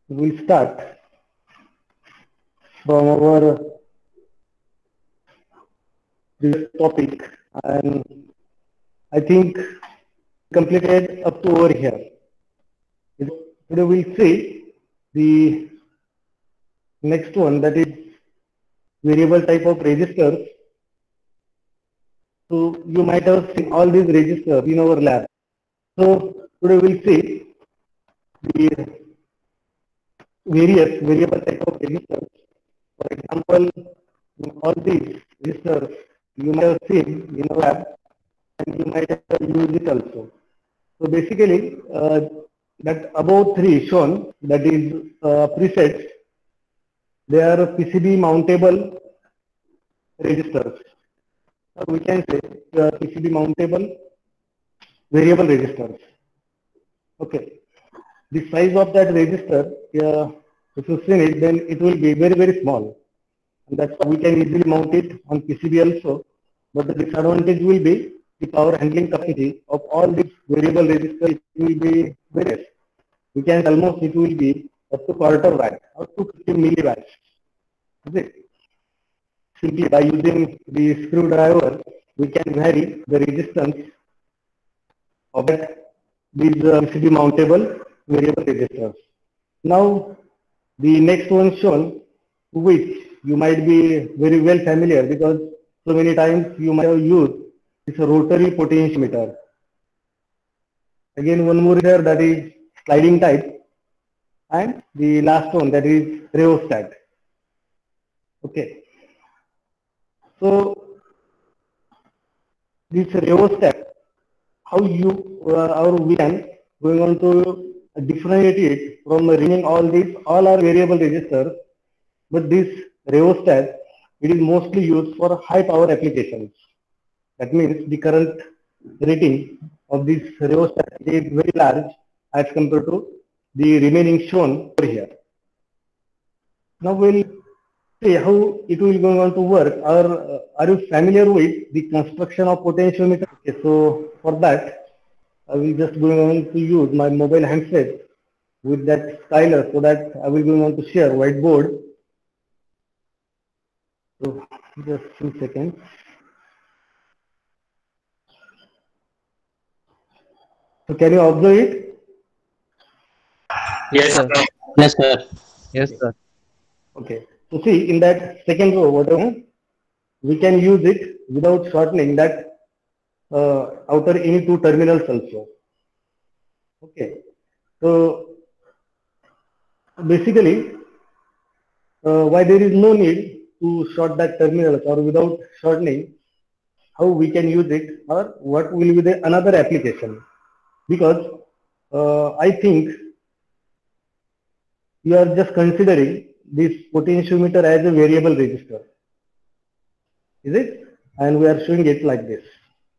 we'll start from our previous topic, and I think completed up to over here. Today we'll see the next one, that is variable type of registers. So you might have seen all these registers in our lab. So today we'll see the various variable type of registers. For example, in all these registers you might have seen in our lab and you might have used it also. So basically, that above three shown, that is presets, they are PCB mountable registers. Or we can say PCB mountable variable registers. Okay. The size of that register, if you see it, then it will be very, very small. And that's why we can easily mount it on PCB also. But the disadvantage will be the power handling capacity of all these variable registers, it will be very less. We can almost, it will be up to quarter watt or 250 milliwatts. Is it? Simply by using the screwdriver, we can vary the resistance of that, these PCB mountable variable registers. Now, the next one shown, which you might be very well familiar because so many times you might have used, is a rotary potentiometer. Again, one more here, that is sliding type, and the last one, that is rheostat. Okay. So this rheostat, how you or we can going on to differentiate it from remaining all are variable registers, but this rheostat, it is mostly used for high power applications. That means the current rating of this rheostat is very large as compared to the remaining shown over here. Now we'll see how it will going on to work. Or are you familiar with the construction of potentiometer? Okay, so for that, I will just going on to use my mobile handset with that stylus, so that I will going on to share whiteboard. So just 2 seconds. So can you observe it? Yes, Yes, sir. sir. Yes, sir. Yes, Okay. sir. Okay. So see, in that second row, whatever, we can use it without shortening that outer any two terminals also. Okay. So basically, why there is no need to short that terminals, or without shortening, how we can use it, or what will be the another application? Because I think you are just considering this potentiometer as a variable register. Is it? And we are showing it like this.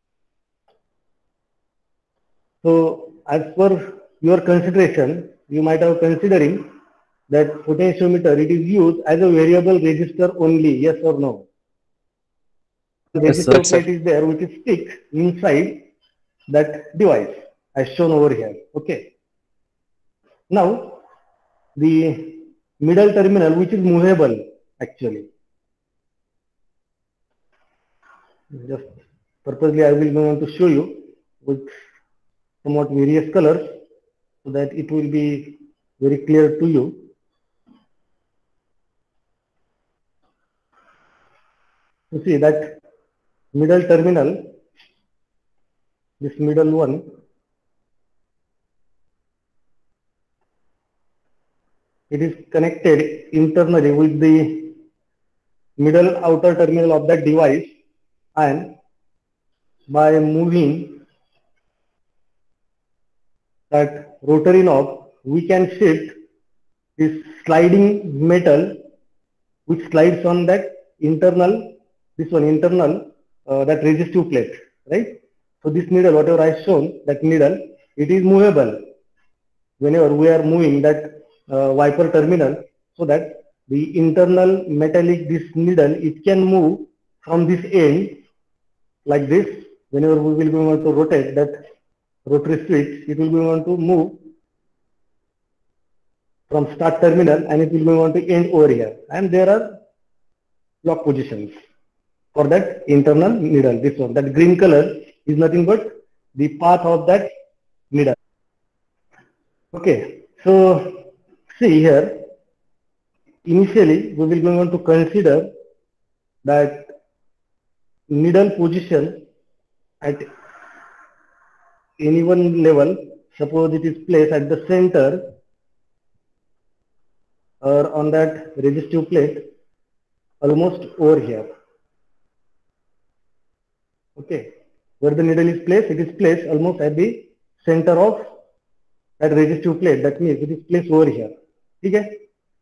So as per your consideration, you might have considering that potentiometer, it is used as a variable register only, yes or no? The Yes, sir. resistor plate is there, which is stick inside that device as shown over here. Okay. Now the middle terminal, which is movable actually. Just purposely I will going to show you with somewhat various colors so that it will be very clear to you. You see that middle terminal, this middle one, it is connected internally with the middle outer terminal of that device, and by moving that rotary knob, we can shift this sliding metal which slides on that internal, this one internal, that resistive plate, right? So this needle, whatever I shown, that needle, it is movable whenever we are moving that wiper terminal, so that the internal metallic, this needle, it can move from this end like this. Whenever we will be able to rotate that rotary switch, it will be able to move from start terminal, and it will go on to end over here. And there are clock positions for that internal needle. This one, that green color is nothing but the path of that needle. Okay, so see here, initially we will go on to consider that needle position at any one level. Suppose it is placed at the center or on that resistive plate almost over here. Okay, where the needle is placed, it is placed almost at the center of that resistive plate. That means it is placed over here. Okay,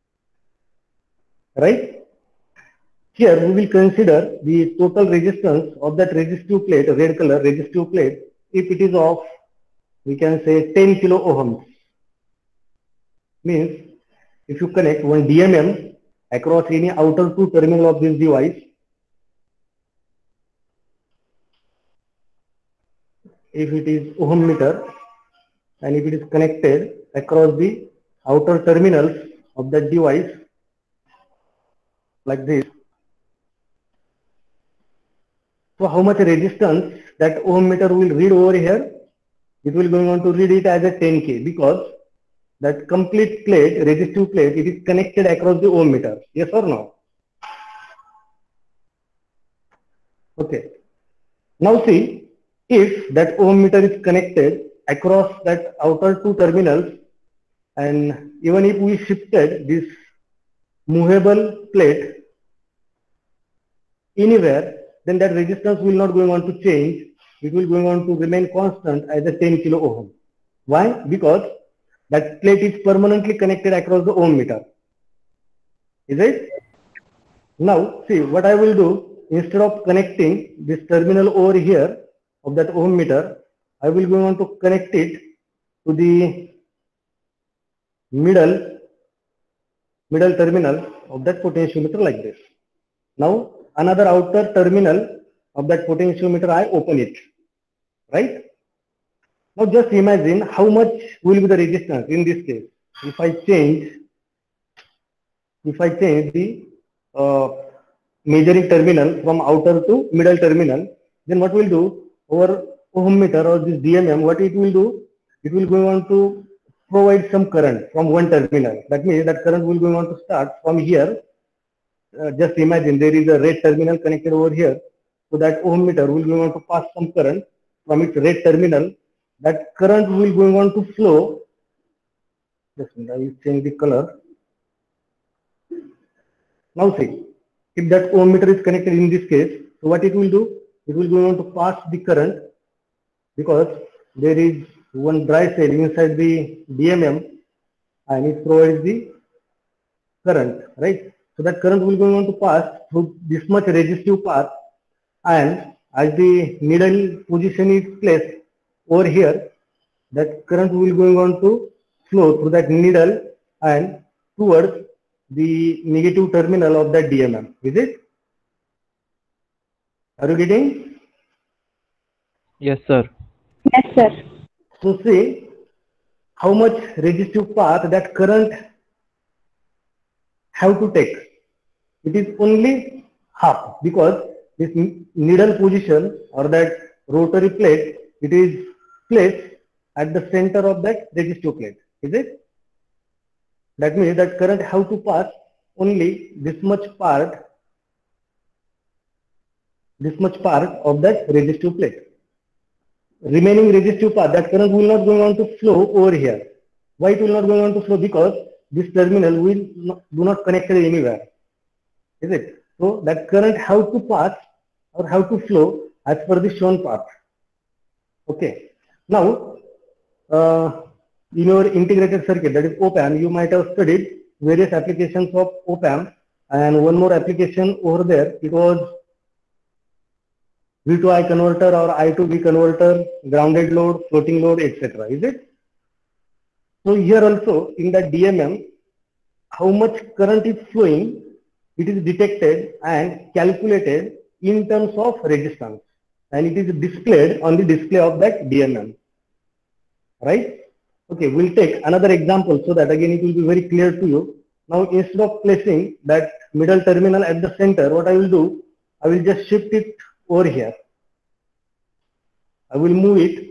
right? Here we will consider the total resistance of that resistive plate, red color resistive plate, if it is of, we can say 10 kilo ohms. Means if you connect one DMM across any outer two terminal of this device, if it is ohm meter, and if it is connected across the outer terminals of that device like this, so how much resistance that ohm meter will read over here? It will going on to read it as a 10K, because that complete plate, resistive plate, it is connected across the ohm meter. Yes or no? Okay. Now see, if that ohm meter is connected across that outer two terminals, and even if we shifted this movable plate anywhere, then that resistance will not going on to change. It will going on to remain constant as a 10 kilo ohm. Why? Because that plate is permanently connected across the ohm meter. Is it? Now see what I will do, instead of connecting this terminal over here of that ohm meter, I will go on to connect it to the middle terminal of that potentiometer like this. Now another outer terminal of that potentiometer, I open it, right? Now just imagine how much will be the resistance in this case. If I change the measuring terminal from outer to middle terminal, then what will do over ohm meter or this DMM, what it will do, it will go on to provide some current from one terminal. That means that current will go on to start from here. Just imagine there is a red terminal connected over here. So that ohm meter will go on to pass some current from its red terminal. That current will go on to flow. Just I will change the color. Now see, if that ohm meter is connected in this case, so what it will do? It will go on to pass the current, because there is one dry cell inside the DMM and it provides the current, right? So that current will go on to pass through this much resistive path, and as the needle position is placed over here, that current will going on to flow through that needle and towards the negative terminal of that DMM. Is it? Are you getting? Yes, sir. Yes, sir. So see how much resistive path that current have to take. It is only half, because this needle position or that rotary plate, it is placed at the center of that resistive plate. Is it? That means that current have to pass only this much part of that resistive plate. Remaining resistive part, that current will not go on to flow over here. Why it will not go on to flow? Because this terminal will do not connect it anywhere. Is it? So that current have to pass or have to flow as per the shown path. Okay. Now, in your integrated circuit, that is op-amp, you might have studied various applications of op-amp, and one more application over there, it was V to I converter or I to V converter, grounded load, floating load, etc. Is it? So here also in the DMM, how much current is flowing, it is detected and calculated in terms of resistance, and it is displayed on the display of that DMM, right? Okay, we'll take another example so that again it will be very clear to you. Now instead of placing that middle terminal at the center, what I will do, I will just shift it over here. I will move it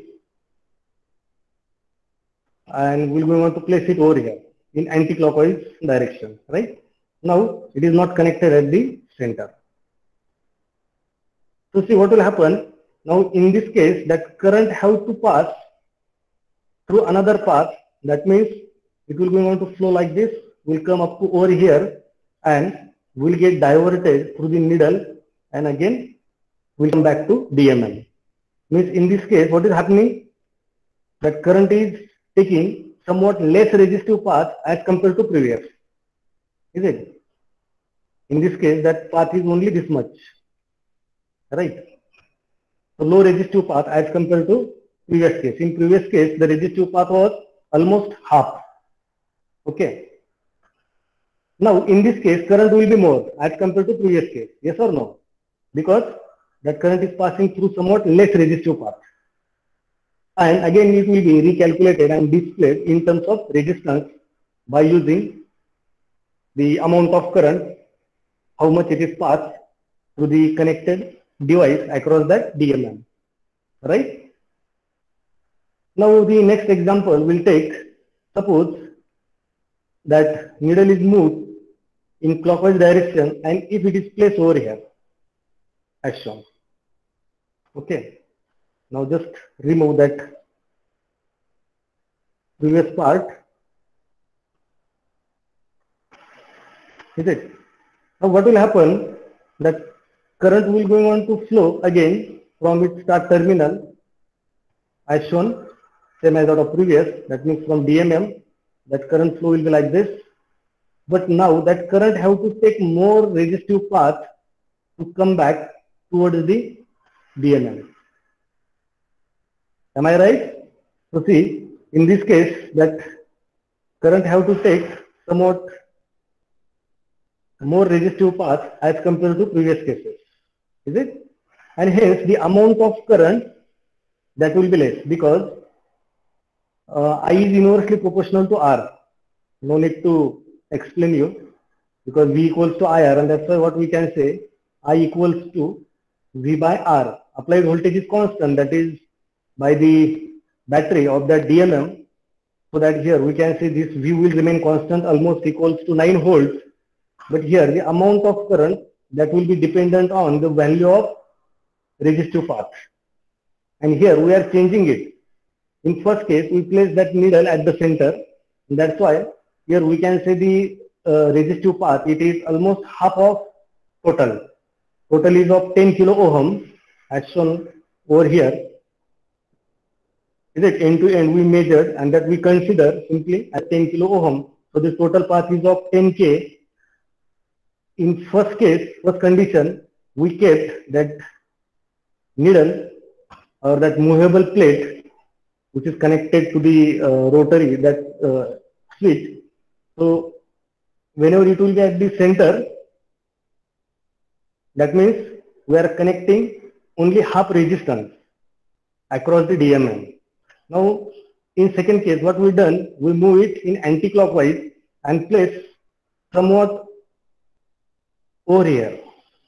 and we'll going to place it over here in anti-clockwise direction, right? Now it is not connected at the center. So see what will happen. Now in this case, that current have to pass through another path. That means it will going to flow like this, will come up to over here and will get diverted through the needle and again will come back to DMM. Means in this case, what is happening? That current is taking somewhat less resistive path as compared to previous. Is it? In this case, that path is only this much, right? So low resistive path as compared to previous case. In previous case, the resistive path was almost half. Okay. Now, in this case, current will be more as compared to previous case. Yes or no? Because that current is passing through somewhat less resistive path. And again, it will be recalculated and displayed in terms of resistance by using the amount of current, how much it is passed through the connected device across that DMM. Right? Now, the next example will take, suppose that needle is moved in clockwise direction and if it is placed over here as shown. Okay. Now just remove that previous part. Is it? Now what will happen? That current will going on to flow again from its start terminal as shown, same as that of previous. That means from DMM, that current flow will be like this. But now that current have to take more resistive path to come back towards the DMM. Am I right? So see, in this case, that current have to take somewhat more resistive path as compared to previous cases. Is it? And hence the amount of current that will be less because I is inversely proportional to R. No need to explain you because V equals to IR and that's why what we can say I equals to V by R. Applied voltage is constant, that is by the battery of that DMM. So that here we can say this V will remain constant almost equals to 9 volts. But here the amount of current that will be dependent on the value of resistive path. And here we are changing it. In first case, we place that needle at the center. That's why here we can say the resistive path, it is almost half of total. Total is of 10 kilo ohm as shown over here. Is it end to end we measured and that we consider simply as 10 kilo ohm. So the total path is of 10K. In first case, first condition, we kept that needle or that movable plate which is connected to the rotary, that switch. So whenever it will be at the center, that means we are connecting only half resistance across the DMM. Now in second case, what we done, we move it in anti-clockwise and place somewhat over here.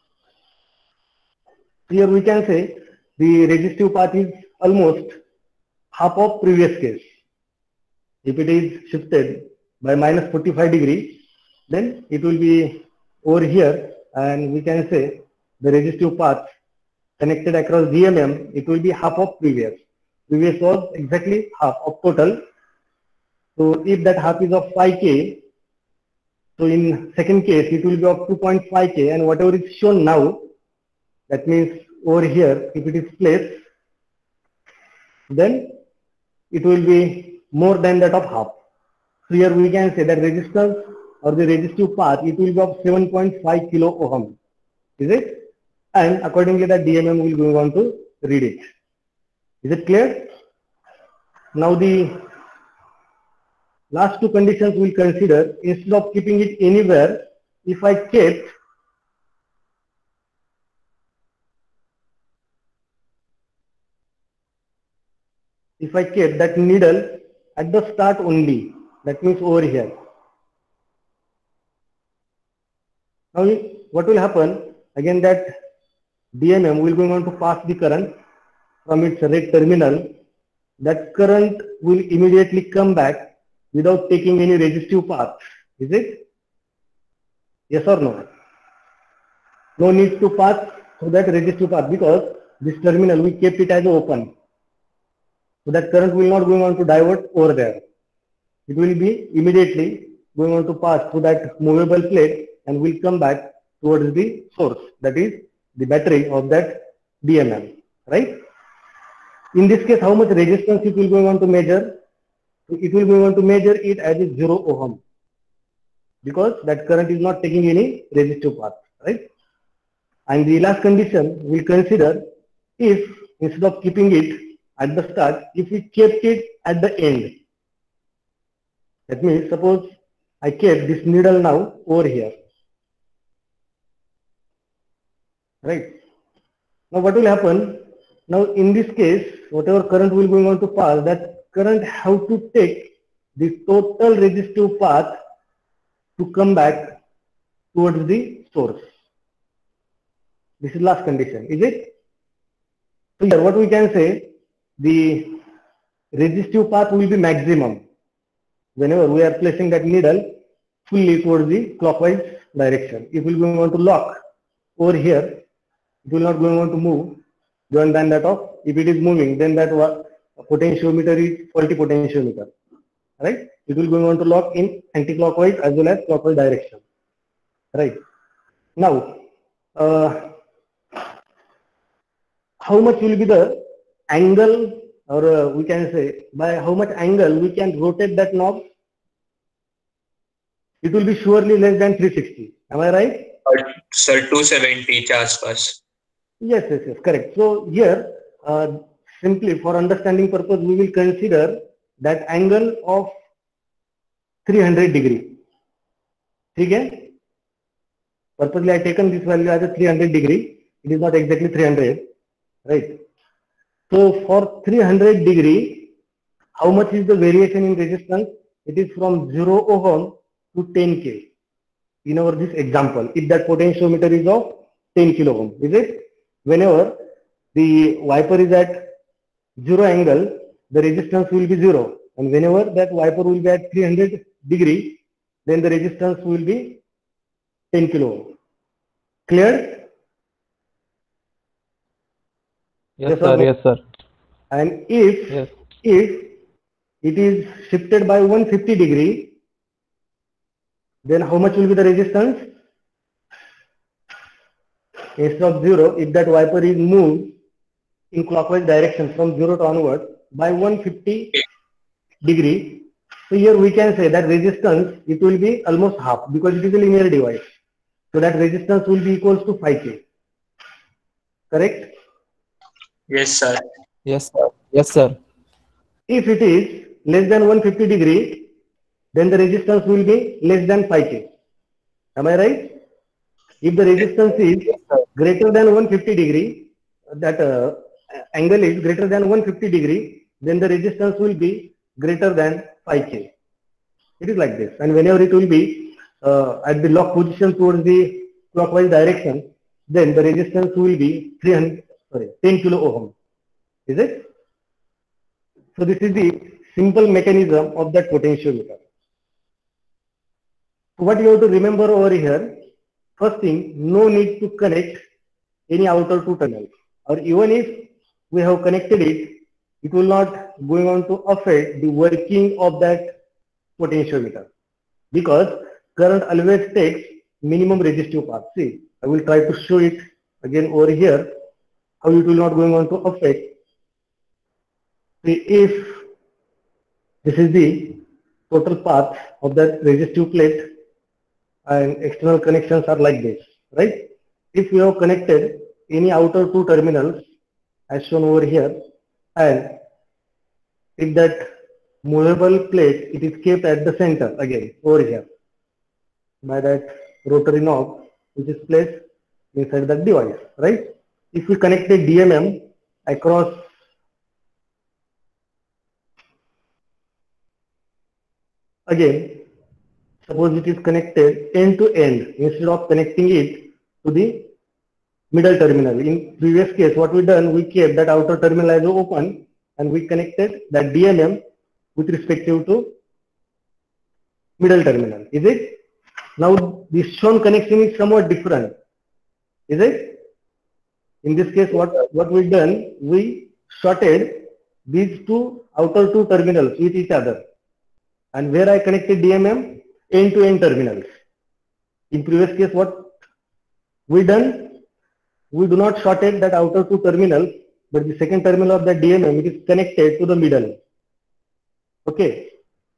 Here we can say the resistive path is almost half of previous case. If it is shifted by minus 45 degree, then it will be over here and we can say the resistive path connected across DMM, it will be half of previous. Previous was exactly half of total. So if that half is of 5K, so in second case it will be of 2.5K and whatever is shown now, that means over here if it is placed, then it will be more than that of half. So here we can say that resistance or the resistive path, it will be of 7.5 kilo ohm. Is it? And accordingly the DMM will go on to read it. Is it clear? Now the last two conditions we'll consider. Instead of keeping it anywhere, if I kept that needle at the start only. That means over here. Now what will happen? Again, that DMM will going on to pass the current from its red terminal. That current will immediately come back without taking any resistive path. Is it? Yes or no? No need to pass through that resistive path because this terminal we kept it as open. So that current will not going on to divert over there. It will be immediately going on to pass through that movable plate and will come back towards the source, that is the battery of that DMM, right? In this case, how much resistance it will going on to measure? It will going on to measure it as a 0 ohm because that current is not taking any resistive path, right? And the last condition we'll consider if instead of keeping it at the start, if we kept it at the end. That means suppose I kept this needle now over here, right? Now what will happen? Now in this case, whatever current will going on to pass, that current have to take the total resistive path to come back towards the source. This is last condition, is it? So here what we can say, the resistive path will be maximum whenever we are placing that needle fully towards the clockwise direction. If we will going on to lock over here, it will not going on to move beyond than that of, if it is moving, then that potentiometer is faulty potentiometer, right? It will going on to lock in anti-clockwise as well as clockwise direction, right? Now, how much will be the angle, or we can say by how much angle we can rotate that knob? It will be surely less than 360. Am I right? Sir, 270 च्या आसपास. Yes, correct. So here, simply for understanding purpose, we will consider that angle of 300 degree. Okay? Purposely I taken this value as a 300 degree. It is not exactly 300, right? So for 300 degree, how much is the variation in resistance? It is from 0 ohm to 10K. In our this example, if that potentiometer is of 10 kilo ohm, is it? Whenever the wiper is at 0 angle, the resistance will be 0. And whenever that wiper will be at 300 degree, then the resistance will be 10 kilo ohm. Clear? Yes, sir. Yes, sir. And if it is shifted by 150 degree, then how much will be the resistance? Instead of 0, if that wiper is moved in clockwise direction from 0 to onward by 150 degree, so here we can say that resistance, it will be almost half because it is a linear device. So that resistance will be equals to 5K. Correct? Yes, sir. Yes, sir. Yes, sir. If it is less than 150 degree, then the resistance will be less than 5K. Am I right? If the resistance is greater than 150 degree, that angle is greater than 150 degree, then the resistance will be greater than 5K. It is like this. And whenever it will be at the lock position towards the clockwise direction, then the resistance will be 10 kilo ohm. Is it? So this is the simple mechanism of that potentiometer. What you have to remember over here, first thing, no need to connect any outer two terminals, or even if we have connected it, it will not going on to affect the working of that potentiometer because current always takes minimum resistive path. See, I will try to show it again over here, how it will not going on to affect. See, if this is the total path of that resistive plate and external connections are like this, right? If we have connected any outer two terminals as shown over here, and if that movable plate, it is kept at the center again over here by that rotary knob which is placed inside that device, right? If we connect a DMM across again, suppose it is connected end to end instead of connecting it to the middle terminal. In previous case, what we done, we kept that outer terminal as open and we connected that DMM with respective to middle terminal. Is it? Now this shown connection is somewhat different. Is it? In this case, what we done, we shorted these outer two terminals with each other. And where I connected DMM, end to end terminals. In previous case, what we done, we do not shorted that outer two terminals, but the second terminal of the DMM, it is connected to the middle. Okay.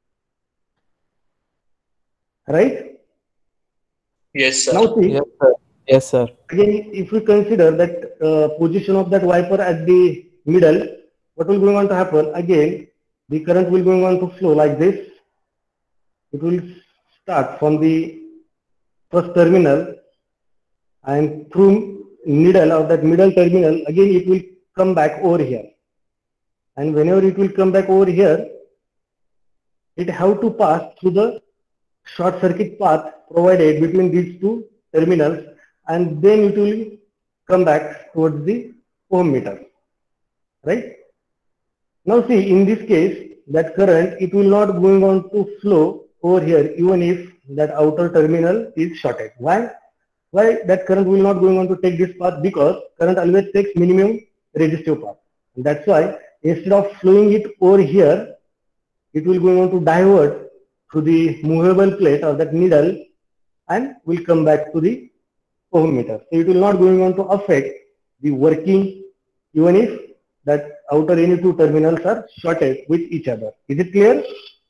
Right? Yes, sir. Now see, Yes, sir. Yes, sir. again, if we consider that position of that wiper at the middle, what will going on to happen? Again, the current will going on to flow like this. It will start from the first terminal and through middle of that middle terminal, again it will come back over here. And whenever it will come back over here, it have to pass through the short circuit path provided between these two terminals, and then it will come back towards the ohm meter. Right? Now see, in this case, that current, it will not going on to flow over here even if that outer terminal is shorted. Why? Why that current will not going on to take this path? Because current always takes minimum resistive path. And that's why instead of flowing it over here, it will going on to divert through the movable plate of that needle and will come back to the ohm meter. So it will not going on to affect the working even if that outer any two terminals are shorted with each other. Is it clear?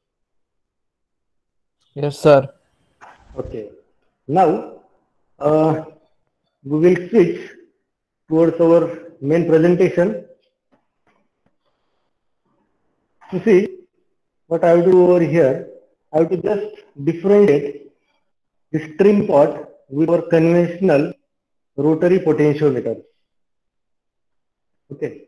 Yes, sir. Okay. Now we will switch towards our main presentation. To see what I will do over here, I have to just differentiate this trim pot with our conventional rotary potentiometer. Okay.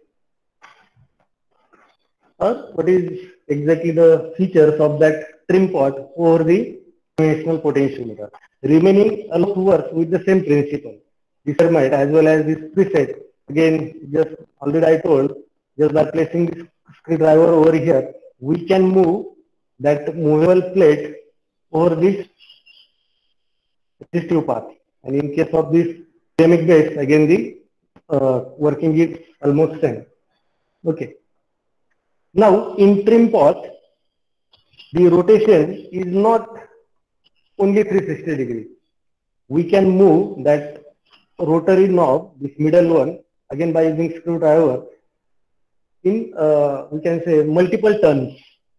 Or what is exactly the features of that trim pot over the conventional potentiometer? Remaining almost works with the same principle. This thermite as well as this preset. Again, just already I told, just by placing this screwdriver over here, we can move that movable plate over this resistive path. And in case of this ceramic base, again the working is almost same. Okay. Now in trim pot, the rotation is not only 360 degrees. We can move that rotary knob, this middle one, again by using screwdriver, in we can say multiple turns.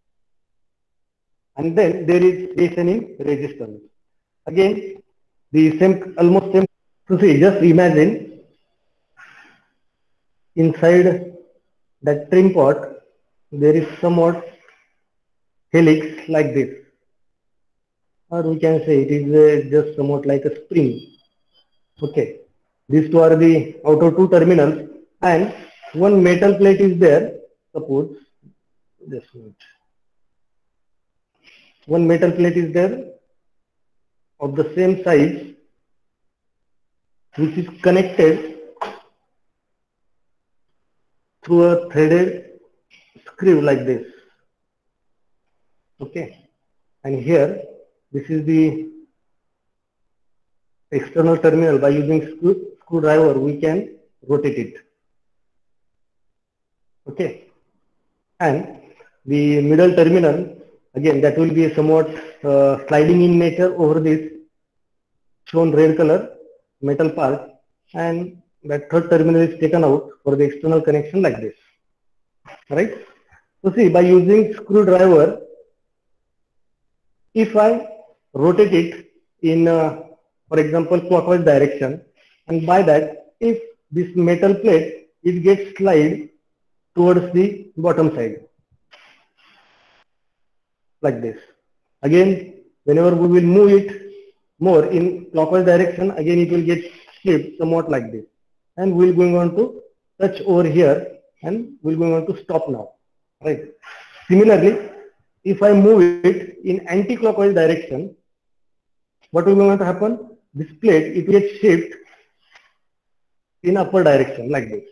And then there is variation in resistance. Again, the same, almost same. So see, just imagine inside that trim pot, there is somewhat helix like this. Or we can say it is just somewhat like a spring. Okay. These two are the outer two terminals and one metal plate is there. Suppose, just a minute. One metal plate is there of the same size which is connected through a threaded screw like this. Okay. And here, this is the external terminal. By using screwdriver, we can rotate it. Okay. And the middle terminal, again, that will be somewhat sliding in nature over this shown red color metal part, and that third terminal is taken out for the external connection like this. Right? So see, by using screwdriver, if I rotate it in, for example, clockwise direction, and by that, if this metal plate, it gets slide towards the bottom side, like this. Again, whenever we will move it more in clockwise direction, again it will get slipped somewhat like this. And we're going on to touch over here and we're going on to stop now. Right. Similarly, if I move it in anti-clockwise direction, what will going to happen? This plate, it will shift in upper direction like this.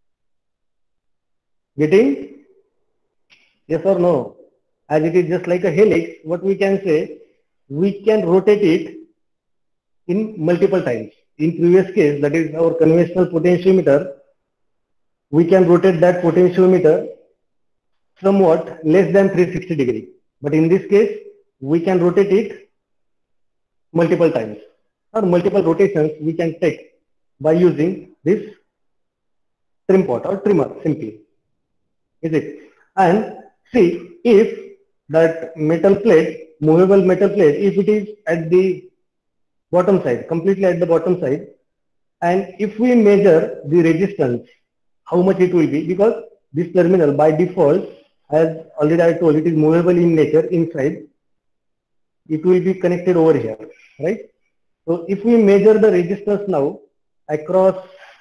Getting? Yes or no? As it is just like a helix, what we can say, we can rotate it in multiple times. In previous case, that is our conventional potentiometer, we can rotate that potentiometer somewhat less than 360 degree. But in this case, we can rotate it multiple times, or multiple rotations we can take by using this trim pot or trimmer simply. Is it? And see, if that metal plate, movable metal plate, if it is at the bottom side, completely at the bottom side, and if we measure the resistance, how much it will be, because this terminal by default, as already I told, it is movable in nature inside, it will be connected over here, right? So if we measure the resistance now across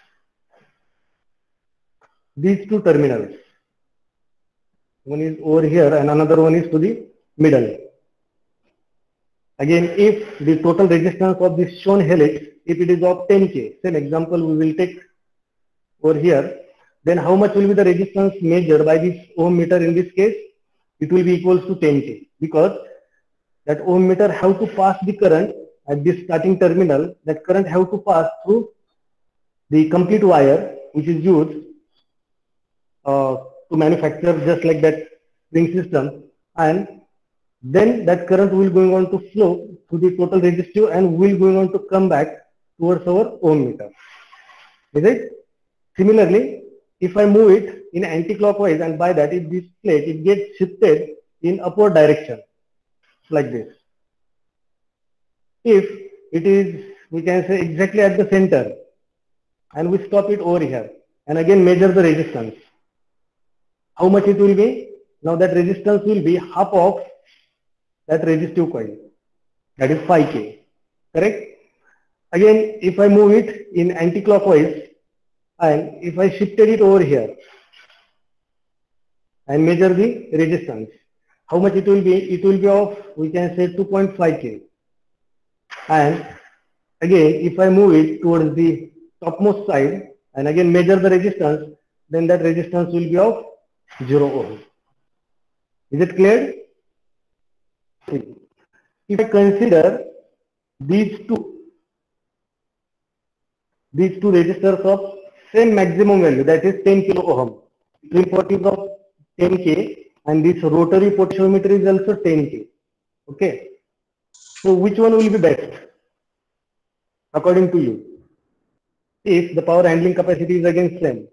these two terminals, one is over here and another one is to the middle. Again, if the total resistance of this shown helix, if it is of 10K, same example we will take over here, then how much will be the resistance measured by this ohm meter in this case? It will be equals to 10K, because that ohm meter have to pass the current at this starting terminal, that current have to pass through the complete wire which is used to manufacture just like that spring system, and then that current will going on to flow to the total resistive and will going on to come back towards our ohm meter. Is it? Similarly, if I move it in anti-clockwise, and by that if this plate it gets shifted in upward direction like this. If it is, we can say exactly at the center, and we stop it over here and again measure the resistance, how much it will be? Now that resistance will be half of that resistive coil, that is 5K, correct? Again, if I move it in anti-clockwise and if I shifted it over here and measure the resistance, how much it will be? It will be of, we can say 2.5K. And again, if I move it towards the topmost side and again measure the resistance, then that resistance will be of 0 ohm. Is it clear? If I consider these two resistors of same maximum value, that is 10 kilo ohm, twin port is of 10K and this rotary potentiometer is also 10K. Okay. So which one will be best according to you? If the power handling capacity is again same.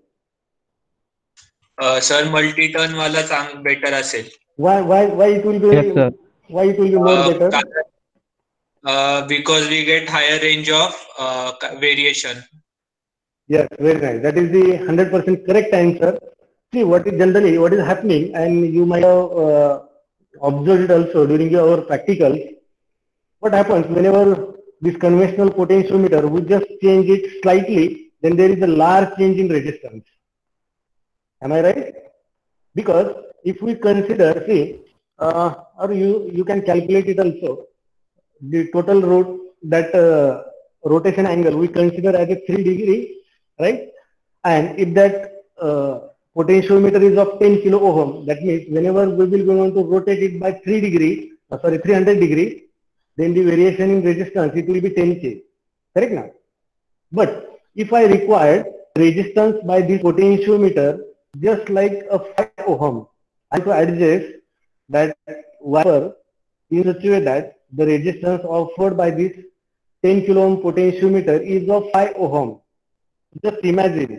Sir multi turn वाला चांग better असेल. Why it will be? Yes, sir. Why it will be more better? Because we get higher range of variation. Yes, very nice. That is the 100% correct answer. See, what is happening, and you might have observed it also during your practicals. What happens whenever this conventional potentiometer, we just change it slightly, then there is a large change in resistance. Am I right? Because if we consider, see, or you can calculate it also, the total rotation angle we consider as a 3 degree, right? And if that potentiometer is of 10 kilo ohm, that means whenever we will go on to rotate it by 300 degree, then the variation in resistance, it will be 10K, correct now? But if I require resistance by this potentiometer just like a 5 ohm, I have to adjust that wire in such a way that the resistance offered by this 10 kilo ohm potentiometer is of 5 ohm. Just imagine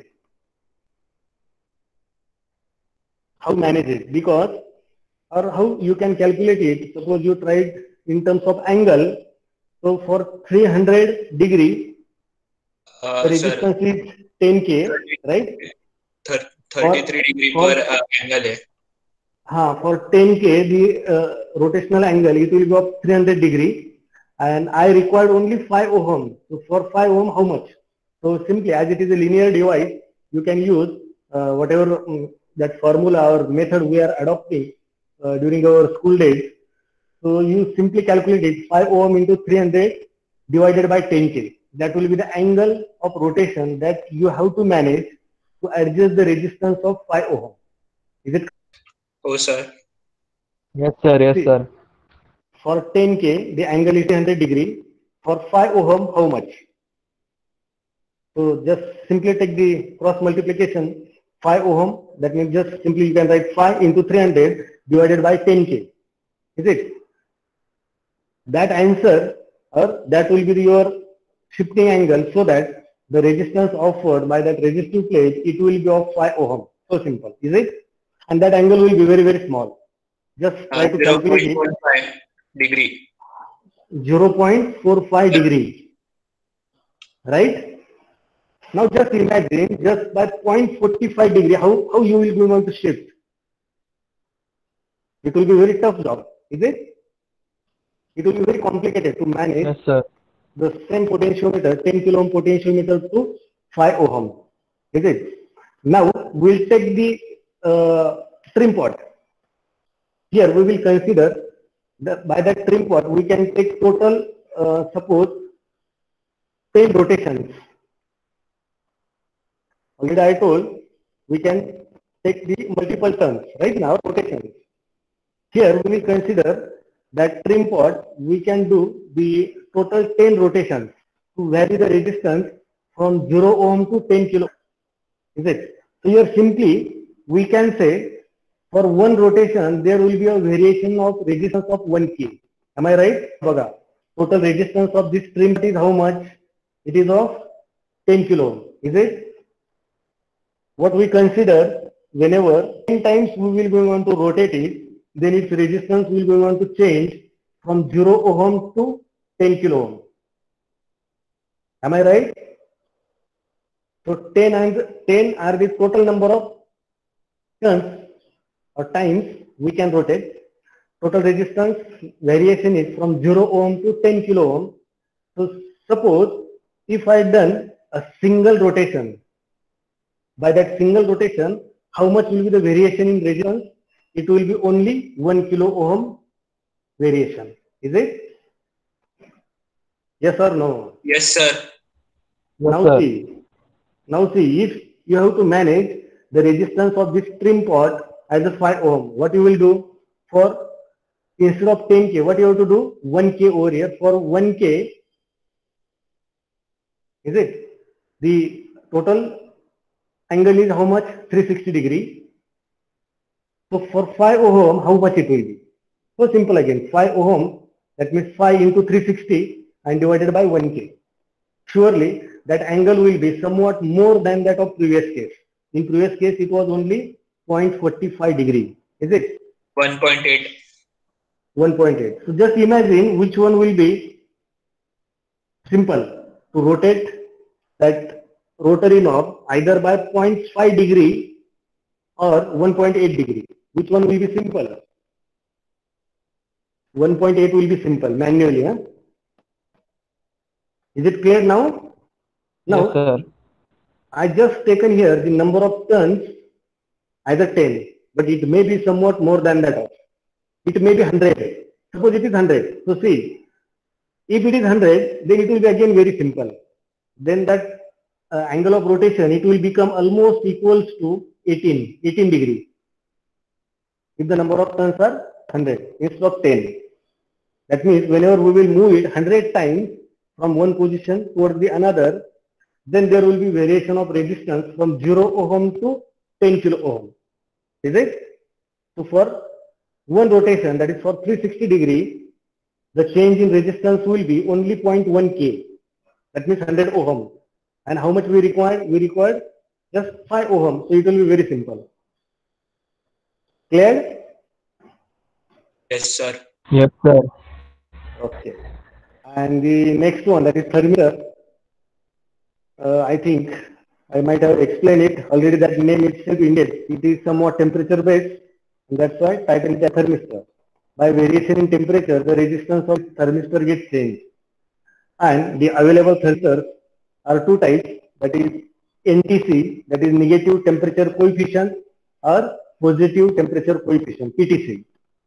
how to manage it, because or how you can calculate it. Suppose you tried in terms of angle. So for 300 degree, the resistance is 10K, right? 33 degree per angle hai. For 10K, the rotational angle, it will be of 300 degree, and I required only 5 ohm. So for 5 ohm, how much? So simply, as it is a linear device, you can use whatever that formula or method we are adopting during our school days. So you simply calculate it 5 ohm into 300 divided by 10K. That will be the angle of rotation that you have to manage to adjust the resistance of 5 ohm. Is it? Oh, sir. Yes, sir. Yes, See, sir. for 10K, the angle is 300 degree. For 5 ohm, how much? So just simply take the cross multiplication, 5 ohm, that means just simply you can write 5 into 300 divided by 10K. Is it? That answer or that will be your shifting angle so that the resistance offered by that resistive plate, it will be of 5 ohm. So simple. Is it? And that angle will be very, very small. Just try to calculate it. 0.45 degree. 0.45 degree. Right? Now just imagine just by 0.45 degree, how you will be able to shift. It will be very tough job, is it? It will be very complicated to manage Yes, sir. the same potentiometer, 10 kilo ohm potentiometer to 5 ohm. Is it? Now we'll take the trim pot. Here we will consider that by that trim pot we can take total suppose 10 rotations. Already I told we can take the multiple turns, right now rotations. Here we will consider that trim pot we can do the total 10 rotations to vary the resistance from 0 ohm to 10 kilo. Is it? So here simply we can say for one rotation there will be a variation of resistance of 1K. Am I right? Baga. Total resistance of this trim is how much? It is of 10 kilo ohm. Is it? What we consider whenever 10 times we will be able to rotate it, then its resistance will be able to change from 0 ohm to 10 kilo ohm. Am I right? So 10 and 10 are the total number of turns or times we can rotate. Total resistance variation is from 0 ohm to 10 kilo ohm. So suppose if I done a single rotation, by that single rotation, how much will be the variation in resistance? It will be only 1 kilo ohm variation. Is it? Yes or no? Yes, sir. Yes, Now sir. see, if you have to manage the resistance of this trim pot as a 5 ohm, what you will do? For instead of 10K, what you have to do? 1K over here. For 1K, is it? The total angle is how much? 360 degree. So for 5 ohm, how much it will be? So simple again, 5 ohm, that means 5 into 360 and divided by 1K. Surely that angle will be somewhat more than that of previous case. In previous case, it was only 0.45 degree. Is it? 1.8. 1.8. So just imagine which one will be simple to rotate that rotary knob either by 0.5 degree or 1.8 degree. Which one will be simple? 1.8 will be simple manually. Huh? Is it clear now? Now, Yes, sir. I just taken here the number of turns as a 10, but it may be somewhat more than that. It may be 100. Suppose it is 100. So see, if it is 100, then it will be again very simple. Then that angle of rotation, it will become almost equals to 18 degree. If the number of turns are 100 instead of 10. That means whenever we will move it 100 times from one position towards the another, then there will be variation of resistance from 0 ohm to 10 kilo ohm. Is it? So for one rotation, that is for 360 degree, the change in resistance will be only 0.1 K. That means 100 ohm. And how much we require? We require just 5 ohm. So it will be very simple. Clear? Yes, sir. Yes, sir. Okay. And the next one, that is thermometer. I think I might have explained it already, that name itself indicates it is somewhat temperature based, and that's why title is a thermistor. By variation in temperature, the resistance of thermistor gets changed. And the available thermistors are two types, that is NTC, that is negative temperature coefficient, or positive temperature coefficient, PTC.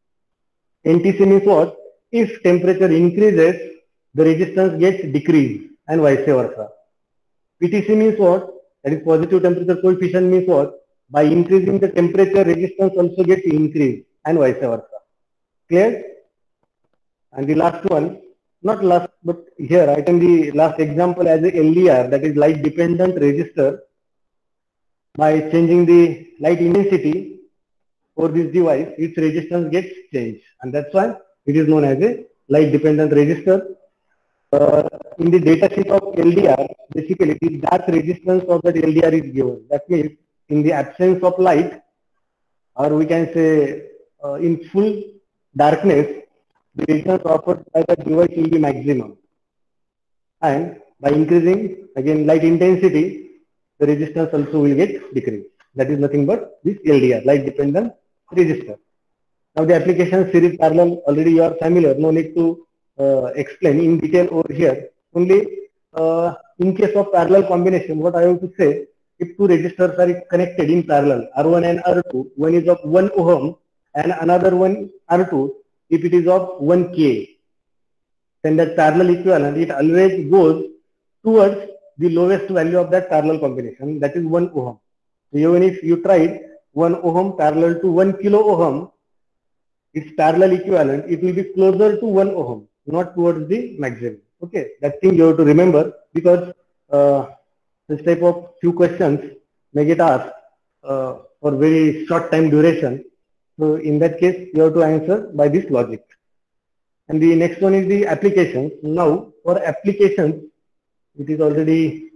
NTC means what? If temperature increases, the resistance gets decreased and vice versa. PTC means what? That is positive temperature coefficient means what? By increasing the temperature, resistance also gets increased and vice versa. Clear? And the last one, not last, but here I can the last example as a LDR, that is light dependent resistor. By changing the light intensity for this device, its resistance gets changed, and that's why it is known as a light dependent resistor. In the data sheet of LDR, basically the dark resistance of that LDR is given. That means in the absence of light, or we can say in full darkness, the resistance offered by the device will be maximum. And by increasing again light intensity, the resistance also will get decreased. That is nothing but this LDR, light dependent resistor. Now the application series parallel, already you are familiar, no need to explain in detail over here. Only in case of parallel combination, what I have to say, if two resistors are connected in parallel, R1 and R2, one is of 1 ohm and another one R2, if it is of 1 K, then that parallel equivalent, it always goes towards the lowest value of that parallel combination, that is 1 ohm. So even if you tried 1 ohm parallel to 1 kilo ohm, its parallel equivalent, it will be closer to 1 ohm, not towards the maximum. Okay, that thing you have to remember, because this type of few questions may get asked for very short time duration. So in that case, you have to answer by this logic. And the next one is the applications. Now for applications, it is already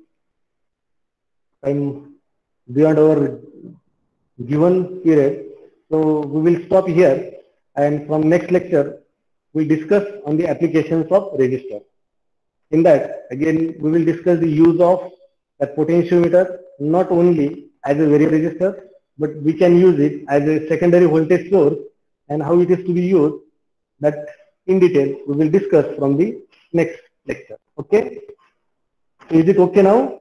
time beyond our given period. So we will stop here, and from next lecture, we'll discuss on the applications of resistor. In that, again, we will discuss the use of that potentiometer, not only as a variable resistor, but we can use it as a secondary voltage source, and how it is to be used, that in detail we will discuss from the next lecture. Okay? Is it okay now?